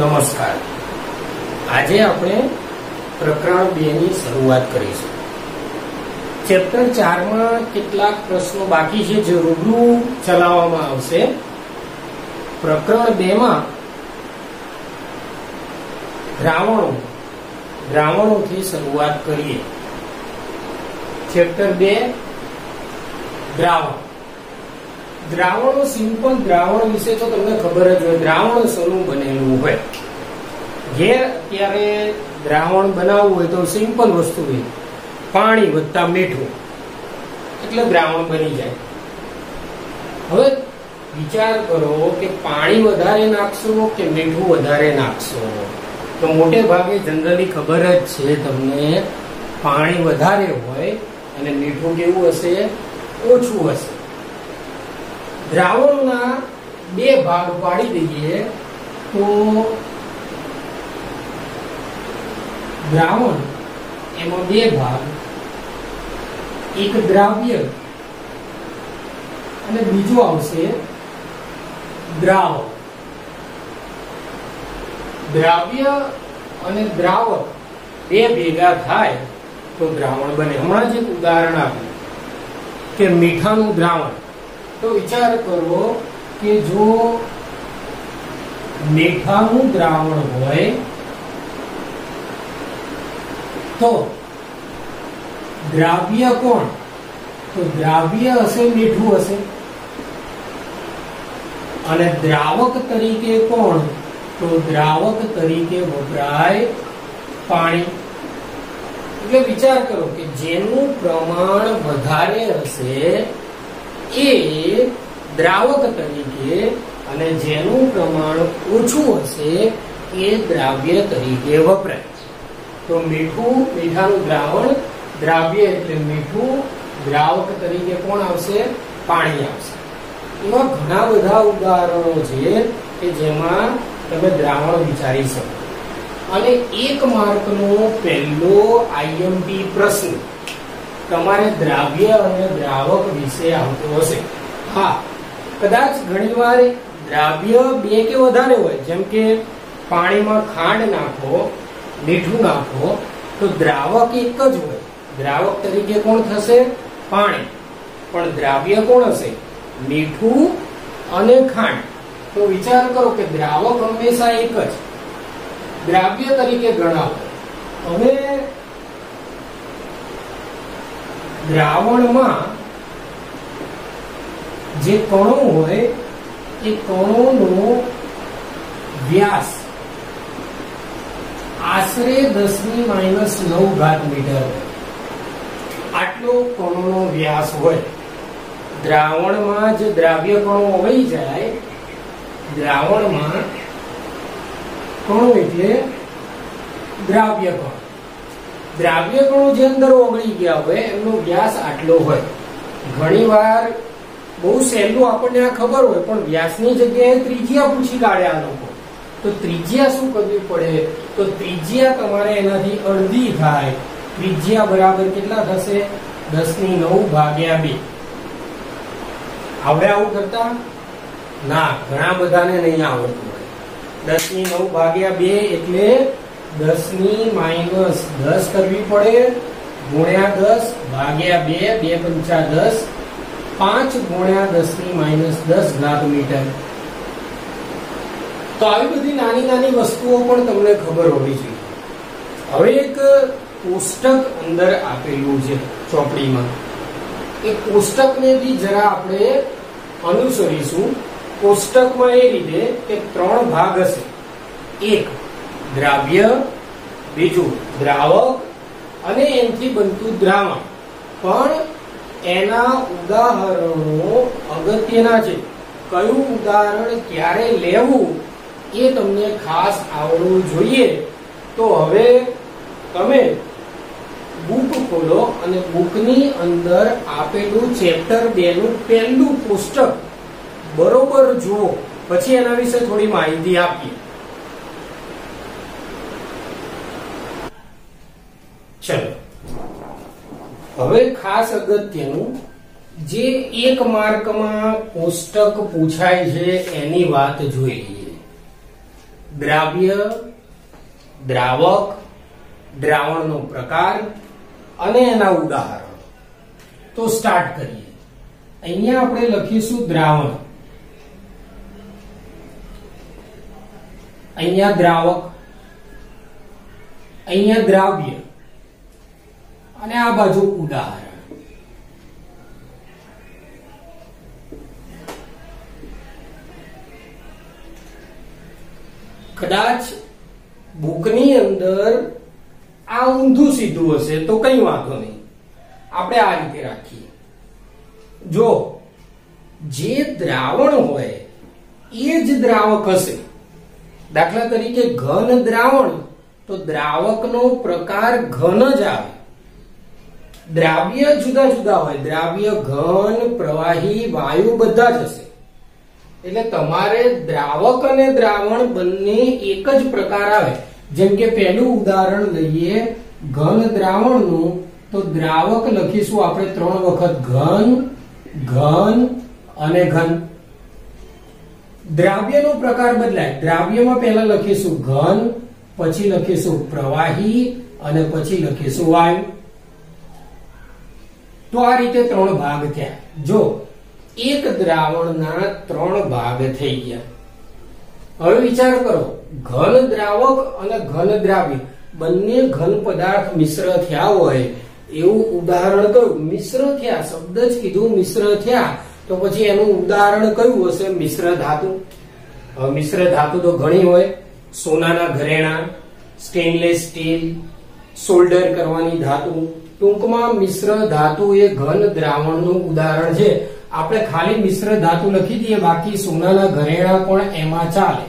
નમસ્કાર. આજે આપણે પ્રકરણ 2 ની શરૂઆત કરીશું. ચેપ્ટર 4 માં કેટલાક પ્રશ્નો બાકી છે જે રૂબરૂ ચલાવવામાં આવશે. પ્રકરણ 2 માં દ્રાવણોથી શરૂઆત કરીએ. ચેપ્ટર 2 દ્રાવણો સિમ્પલ દ્રાવણ વિશે તો તમને ખબર જ હોય. દ્રાવણ શેનું બનેલું હોય? ઘેર અત્યારે દ્રાવણ બનાવવું હોય તો સિમ્પલ વસ્તુ હોય, પાણી વત્તા મીઠું એટલે દ્રાવણ બની જાય. હવે વિચાર કરો કે પાણી વધારે નાખશો કે મીઠું વધારે નાખશો? તો મોટે ભાગે જનરલી ખબર જ છે તમને, પાણી વધારે હોય અને મીઠું કેવું હશે? ઓછું હશે. દ્રાવણના 2 ભાગ પાડી દઈએ તો દ્રાવણ એમાં 2 ભાગ, એક દ્રાવ્ય અને બીજું આવશે દ્રાવક. દ્રાવ્ય અને દ્રાવક 2 ભેગા થાય તો દ્રાવણ બને. હમણાં જ એક ઉદાહરણ આપ્યું કે મીઠાનું દ્રાવણ. તો વિચાર કરો કે જો મીઠાનું દ્રાવણ હોય તો દ્રાવ્ય કોણ? તો દ્રાવ્ય હશે મીઠું હશે. અને દ્રાવક તરીકે કોણ? તો દ્રાવક તરીકે વપરાય પાણી. એટલે વિચાર કરો કે જેનું પ્રમાણ વધારે હશે એ દ્રાવક તરીકે અને જેનું પ્રમાણ ઓછું હશે એ દ્રાવ્ય તરીકે વપરાય. તો મીઠાનું દ્રાવણ, દ્રાવ્ય એટલે મીઠું, દ્રાવક તરીકે કોણ આવશે? પાણી આવશે. એવા ઘણા બધા ઉદાહરણો છે કે જેમાં તમે દ્રાવણ વિચારી શકો. અને 1 માર્કનો પહેલો IMP પ્રશ્ન તમારે દ્રાવ્ય અને દ્રાવક વિશે આવતો હશે. હા, કદાચ ઘણીવાર દ્રાવ્ય 2 કે વધારે હોય, જેમ કે પાણીમાં ખાંડ નાખો, મીઠું નાખો તો દ્રાવક એક જ હોય. દ્રાવક તરીકે કોણ થશે? પાણી. પણ દ્રાવ્ય કોણ હશે? મીઠું અને ખાંડ. તો વિચાર કરો કે દ્રાવક હંમેશા એક જ દ્રાવ્ય તરીકે ગણાવો. હવે દ્રાવણમાં જે કણો હોય એ કણોનો વ્યાસ આશરે 10⁻⁹ મીટર. આટલો કણોનો વ્યાસ હોય. દ્રાવણમાં જે દ્રાવ્ય કણો ઓગળી જાય, દ્રાવણમાં કણો એટલે દ્રાવ્ય કણો. દ્રાવ્ય કણો જે અંદર ઓગળી ગયા હોય એમનો વ્યાસ આટલો હોય. ઘણીવાર બહુ સહેલું આપણને આ ખબર હોય પણ વ્યાસની જગ્યાએ ત્રિજ્યા પૂછી કાઢે આ લોકો. તો ત્રિજ્યા શું કરવી પડે? તો ત્રિજ્યા તમારે એનાથી અડધી થાય. ત્રિજ્યા બરાબર કેટલા થશે? 10⁹2. આવડે આવું કરતા? ના, ઘણા બધાને નહીં આવડતું હોય. 10⁹2 એટલે 10⁻⁻10 કરવી પડે, ગુણ્યા 10 ભાગ્યા 2, 2 × 10, 5 × 10⁻⁻10 મીટર. તો આવી બધી નાની નાની વસ્તુઓ પણ તમને ખબર હોવી જોઈએ. હવે એક કોષ્ટક અંદર આપેલું છે ચોપડીમાં. એ કોષ્ટકને બી જરા આપણે અનુસરીશું. કોષ્ટકમાં એ રીતે કે 3 ભાગ હશે. એક દ્રાવ્ય, બીજું દ્રાવક અને એનાથી બનતું દ્રાવણ. પણ એના ઉદાહરણો અગત્યના છે. કયું ઉદાહરણ ક્યારે લેવું એ તમને ખાસ આવડવું જોઈએ. તો હવે તમે બુક ખોલો અને બુકની અંદર આપેલું ચેપ્ટર 2 નું પહેલું પુસ્તક બરોબર જુઓ, પછી એના વિશે થોડી માહિતી આપીએ. ચલો, હવે ખાસ અગત્યનું જે 1 માર્કમાં કોષ્ટક પૂછાય છે એની વાત જોઈ લઈએ. દ્રાવ્ય, દ્રાવક, દ્રાવણનો પ્રકાર અને એના ઉદાહરણો. તો સ્ટાર્ટ કરીએ. અહીંયા આપણે લખીશું દ્રાવણ, અહીંયા દ્રાવક, અહીંયા દ્રાવ્ય અને આ બાજુ ઉદાહરણ. કદાચ બુકની અંદર આ ઊંધું સીધું હશે તો કઈ વાંધો નહીં, આપણે આ રીતે રાખીએ. જો જે દ્રાવણ હોય એ જ દ્રાવક હશે. દાખલા તરીકે ઘન દ્રાવણ તો દ્રાવકનો પ્રકાર ઘન જ આવે. દ્રાવ્ય જુદા જુદા હોય, દ્રાવ્ય ઘન, પ્રવાહી, વાયુ બધા જ હશે. એટલે તમારે દ્રાવક અને દ્રાવણ બંને એક જ પ્રકાર આવે. જેમ કે પહેલું ઉદાહરણ લઈએ ઘન દ્રાવણનું, તો દ્રાવક લખીશું આપણે 3 વખત ઘન, ઘન અને ઘન. દ્રાવ્યનો પ્રકાર બદલાય. દ્રાવ્યમાં પહેલા લખીશું ઘન, પછી લખીશું પ્રવાહી અને પછી લખીશું વાયુ. તો આ રીતે 3 ભાગ થયા. જો એક દ્રાવણના 3 ભાગ થઈ ગયા. હવે વિચાર કરો, ઘન દ્રાવક અને ઘન દ્રાવ્ય બંને ઘન પદાર્થ મિશ્ર થયા હોય એવું ઉદાહરણ કયું? મિશ્ર થયા, શબ્દ જ કીધું મિશ્ર થયા, તો પછી એનું ઉદાહરણ કયું હશે? મિશ્ર ધાતુ. હવે મિશ્ર ધાતુ તો ઘણી હોય, સોનાના ઘરેણા, સ્ટેનલેસ સ્ટીલ, સોલ્ડર કરવાની ધાતુ. ટૂંકમાં મિશ્ર ધાતુ એ ઘન દ્રાવણનું ઉદાહરણ છે. આપણે ખાલી મિશ્ર ધાતુ લખી દઈએ, બાકી સોનાના ઘરેણા પણ એમાં ચાલે.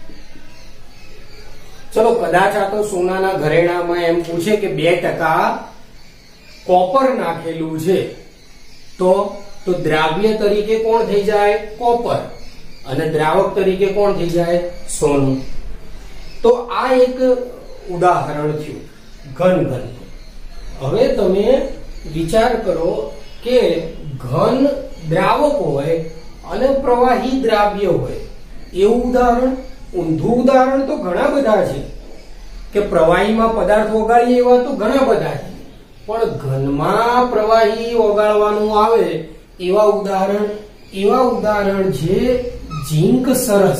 ચલો કદાચ આ તો સોનાના ઘરેણામાં એમ પૂછે કે 2% કોપર નાખેલું છે, તો દ્રાવ્ય તરીકે કોણ થઈ જાય? કોપર. અને દ્રાવક તરીકે કોણ થઈ જાય? સોનું. તો આ એક ઉદાહરણ થયું ઘન ઘન. હવે તમે વિચાર કરો કે ઘન દ્રાવક હોય અને પ્રવાહી દ્રાવ્ય હોય એવું ઉદાહરણ. ઊંધું ઉદાહરણ તો ઘણા બધા છે કે પ્રવાહીમાં પદાર્થ ઓગાળીએ એવા તો ઘણા બધા છે, પણ ઘનમાં પ્રવાહી ઓગાળવાનું આવે એવા ઉદાહરણ છે ઝીંક સરસ,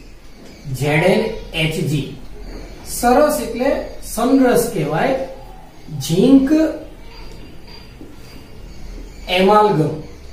ZnHg. સરસ એટલે સનરસ કહેવાય. ઝીંક એમાલ્ગમ.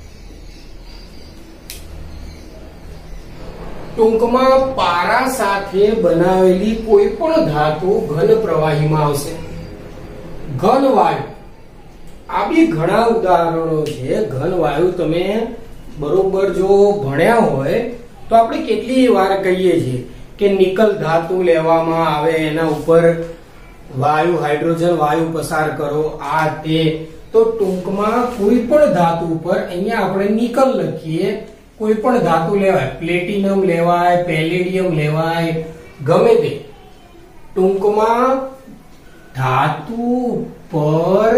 ટૂંકમાં પારા સાથે બનાવેલી કોઈ પણ ધાતુ ઘન પ્રવાહીમાં આવશે. ઘન વાયુ, આ બી ઘણા ઉદાહરણો છે. ઘન વાયુ તમે બરોબર જો ભણ્યા હોય તો આપણે કેટલી વાર કહીએ છીએ કે નિકલ ધાતુ લેવામાં આવે, એના ઉપર વાયુ, હાઇડ્રોજન વાયુ પસાર કરો, આ તે. તો ટૂંકમાં કોઈ પણ ધાતુ ઉપર અહીંયા આપણે નિકલ લખીએ, કોઈ પણ ધાતુ લેવાય, પ્લેટિનમ લેવાય, પેલેડિયમ લેવાય, ગમે તે. ટૂંકમાં ધાતુ પર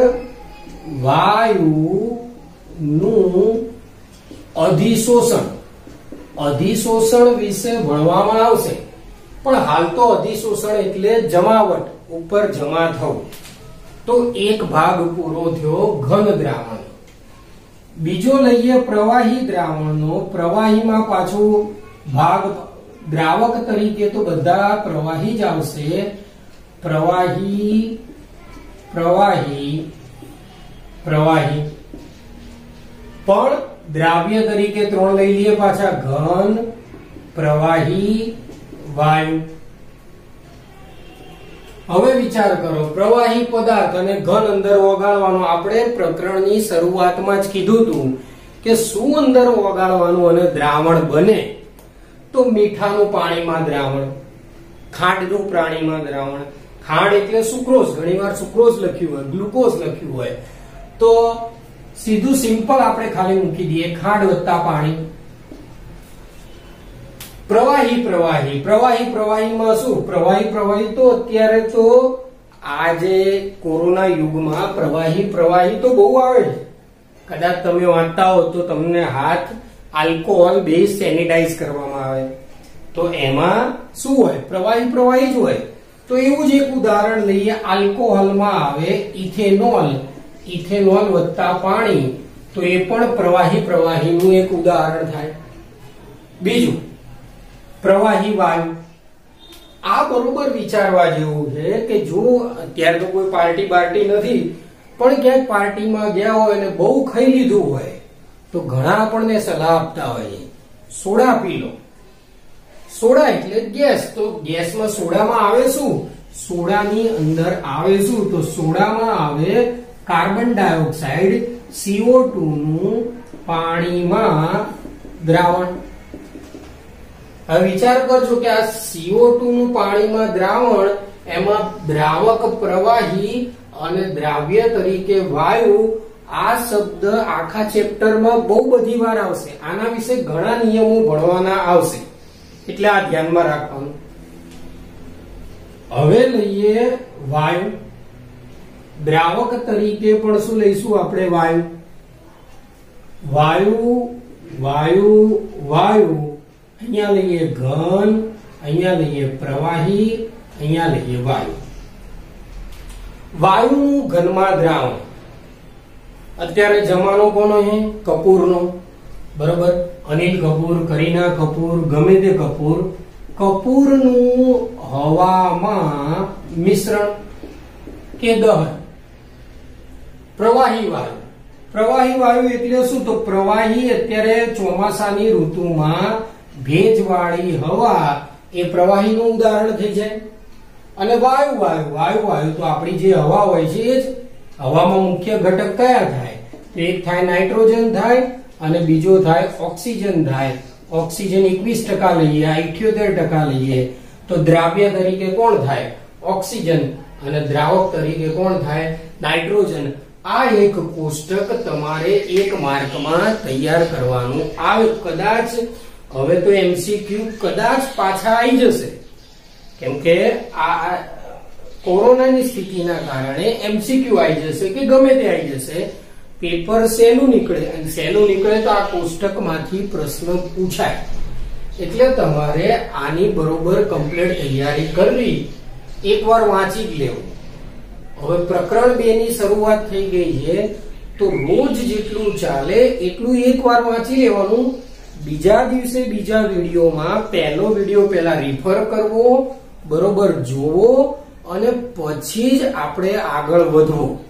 વાયુનું અધિશોષણ વિશે ભણવામાં આવશે. પણ હાલ તો અધિશોષણ એટલે જમાવટ, ઉપર જમા થવું. તો એક ભાગ પૂરો થયો ઘન દ્રાવણ. બીજો લઈએ પ્રવાહી દ્રાવણનો. પ્રવાહીમાં પાછું ભાગ, દ્રાવક તરીકે તો બધા પ્રવાહી જ આવશે. પ્રવાહી, પ્રવાહી, પ્રવાહી. પણ દ્રાવ્ય તરીકે 3 લઈ લઈએ પાછા: ઘન, પ્રવાહી, વાયુ. હવે વિચાર કરો, પ્રવાહી પદાર્થ અને ઘન અંદર ઓગાળવાનું. આપણે પ્રકરણની શરૂઆતમાં જ કીધું હતું કે શું અંદર ઓગાળવાનું અને દ્રાવણ બને. તો મીઠાનું પાણીમાં દ્રાવણ, ખાંડનું પાણીમાં દ્રાવણ. ખાંડ એટલે સુક્રોઝ, ઘણીવાર સુક્રોઝ લખ્યું હોય, ગ્લુકોઝ લખ્યું હોય, તો સીધું સિમ્પલ આપણે ખાલી મૂકી દઈએ ખાંડ વત્તા પાણી. પ્રવાહી, પ્રવાહી, પ્રવાહી, પ્રવાહીમાં શું? પ્રવાહી તો અત્યારે તો આજે કોરોના યુગમાં પ્રવાહી તો બહુ આવે છે. કદાચ તમે વાંચતા હો તો તમને હાથ આલ્કોહોલ બેઝ સેનિટાઈઝ કરવામાં આવે, તો એમાં શું હોય? પ્રવાહી પ્રવાહી જ હોય. તો એવું જ એક ઉદાહરણ લઈએ, આલ્કોહોલમાં આવે ઇથેનોલ, ઇથેનોલ વત્તા પાણી, તો એ પણ પ્રવાહી પ્રવાહીનું એક ઉદાહરણ થાય. બીજું પ્રવાહી વાયુ. આ બરોબર વિચારવા જેવું છે કે જો અત્યારે તો કોઈ પાર્ટી બાર્ટી નથી, પણ ક્યાંક પાર્ટીમાં ગયા હોય અને બહુ ખાઈ લીધું હોય તો ઘણા આપણને સલાહ આપતા હોય સોડા પી લો. સોડા એટલે ગેસ, તો ગેસમાં સોડામાં આવે શું? સોડાની અંદર આવે શું? તો સોડામાં આવે કાર્બન ડાયોક્સાઇડ, CO2 નું પાણીમાં દ્રાવણ. હવે વિચાર કરજો કે આ CO2 નું પાણીમાં દ્રાવણ, એમાં દ્રાવક પ્રવાહી અને દ્રાવ્ય તરીકે વાયુ, આ શબ્દ આખા ચેપ્ટરમાં બહુ બધી વાર આવશે. આના વિશે ઘણા નિયમો ભણવાના આવશે, એટલે આ ધ્યાનમાં રાખવાનું. હવે લઈએ વાયુ. દ્રાવક તરીકે પણ શું લઈશું આપણે? વાયુ. વાયુ વાયુ વાયુ. અહીંયા લઈએ ઘન, અહીંયા લઈએ પ્રવાહી, અહીંયા લઈએ વાયુ. વાયુનું ઘનમાં દ્રાવણ. અત્યારે જમાનો કોનો છે? કપૂરનો. બરોબર, અનિલ કપૂર, કરીના કપૂર, ગમે તે કપૂર. કપૂરનું હવામાં મિશ્રણ કે દહન. પ્રવાહી વાયુ. પ્રવાહી વાયુ એટલે શું? તો પ્રવાહી અત્યારે ચોમાસાની ઋતુમાં ભેજવાળી હવા એ પ્રવાહીનું ઉદાહરણ થઈ જાય. અને વાયુ વાયુ વાયુ વાયુ તો આપણી જે હવા હોય છે એ જ. હવામાં મુખ્ય ઘટક કયા થાય? એક થાય નાઇટ્રોજન થાય અને બીજો થાય ઓક્સિજન થાય. ઓક્સિજન 21% લઈએ, આ 78% લઈએ. તો દ્રાવ્ય તરીકે કોણ થાય? ઓક્સિજન. અને દ્રાવક તરીકે કોણ થાય? નાઇટ્રોજન. આ એક કોષ્ટક તમારે એક માર્કમાં તૈયાર કરવાનું આવે. કદાચ હવે તો MCQ કદાચ પાછા આવી જશે, કેમ કે આ કોરોનાની સ્થિતિના કારણે MCQ આવી જશે કે ગમે તે આવી જશે. પેપર સહેલું નીકળે, અને સહેલું નીકળે તો આ કોષ્ટકમાંથી પ્રશ્ન પૂછાય. એટલે તમારે આની બરોબર કમ્પ્લીટ તૈયારી કરવી, એકવાર વાંચી જ લેવું. હવે પ્રકરણ 2 ની શરૂઆત થઈ ગઈ છે, તો રોજ જેટલું ચાલે એટલું એકવાર વાંચી લેવાનું. બીજા દિવસે બીજા વિડીયોમાં પહેલો વિડીયો પહેલા રિફર કરવો, બરોબર જોવો, અને પછી જ આપણે આગળ વધવું.